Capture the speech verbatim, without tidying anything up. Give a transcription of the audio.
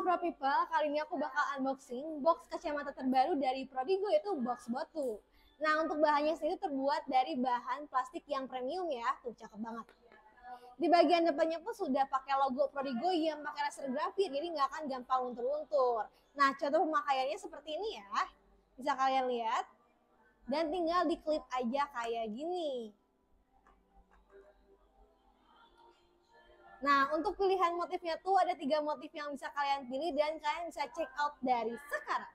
Pro People, kali ini aku bakal unboxing box kacamata terbaru dari Prodigo, yaitu box Botu. Nah, untuk bahannya sendiri terbuat dari bahan plastik yang premium ya, tuh cakep banget. Di bagian depannya pun sudah pakai logo Prodigo yang pakai laser grafit, jadi nggak akan gampang luntur-luntur. Nah, contoh pemakaiannya seperti ini ya, bisa kalian lihat. Dan tinggal diklip aja kayak gini. Nah, untuk pilihan motifnya tuh ada tiga motif yang bisa kalian pilih dan kalian bisa check out dari sekarang.